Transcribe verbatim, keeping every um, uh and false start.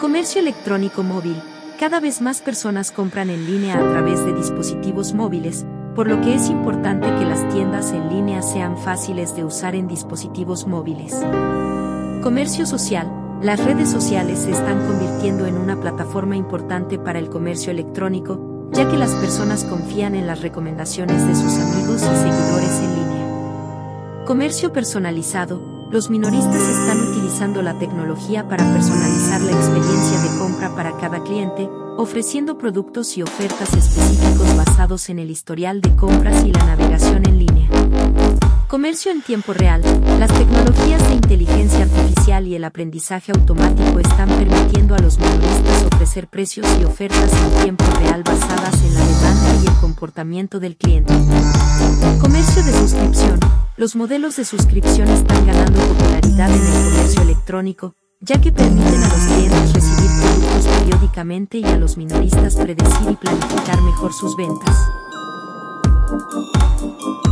Comercio electrónico móvil. Cada vez más personas compran en línea a través de dispositivos móviles, por lo que es importante que las tiendas en línea sean fáciles de usar en dispositivos móviles. Comercio social. Las redes sociales se están convirtiendo en una plataforma importante para el comercio electrónico, ya que las personas confían en las recomendaciones de sus amigos y seguidores en línea. Comercio personalizado. Los minoristas están utilizando la tecnología para personalizar la experiencia de compra para cada cliente, ofreciendo productos y ofertas específicos basados en el historial de compras y la navegación en línea. Comercio en tiempo real. Las tecnologías de inteligencia artificial y el aprendizaje automático están permitiendo a los minoristas ofrecer precios y ofertas en tiempo real basadas en la demanda y el comportamiento del cliente. Comercio de suscripción. Los modelos de suscripción están ganando popularidad en el comercio electrónico, ya que permiten a los clientes recibir productos periódicamente y a los minoristas predecir y planificar mejor sus ventas.